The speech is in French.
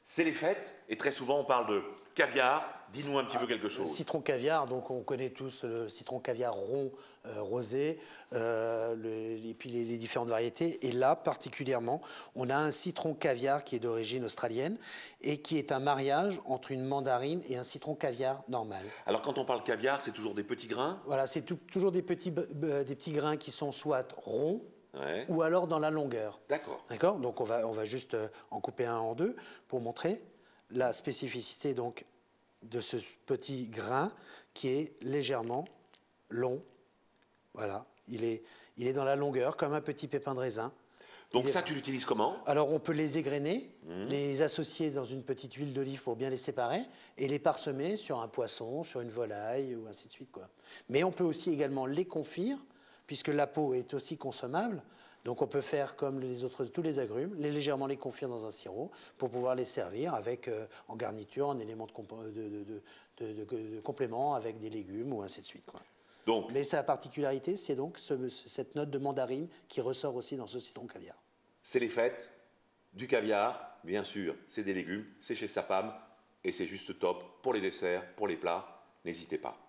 C'est les fêtes et très souvent on parle de caviar. Dis-nous un petit peu quelque chose. Citron caviar, donc on connaît tous le citron caviar rond, rosé, et puis les différentes variétés. Et là, particulièrement, on a un citron caviar qui est d'origine australienne et qui est un mariage entre une mandarine et un citron caviar normal. Alors quand on parle caviar, c'est toujours des petits grains? Voilà, c'est toujours des petits grains qui sont soit ronds, Ouais. ou alors dans la longueur. D'accord. D'accord. Donc on va juste en couper un en deux pour montrer la spécificité donc de ce petit grain qui est légèrement long. Voilà, il est dans la longueur comme un petit pépin de raisin. Donc ça, tu l'utilises comment? Alors on peut les égrener, les associer dans une petite huile d'olive pour bien les séparer et les parsemer sur un poisson, sur une volaille ou ainsi de suite, quoi. Mais on peut aussi également les confire, puisque la peau est aussi consommable. Donc on peut faire comme tous les agrumes, légèrement les confire dans un sirop pour pouvoir les servir avec, en garniture, en élément de complément avec des légumes ou ainsi de suite, quoi. Donc, mais sa particularité, c'est donc cette note de mandarine qui ressort aussi dans ce citron caviar. c'est les fêtes, du caviar, bien sûr, c'est des légumes, c'est chez Sapam et c'est juste top pour les desserts, pour les plats. N'hésitez pas.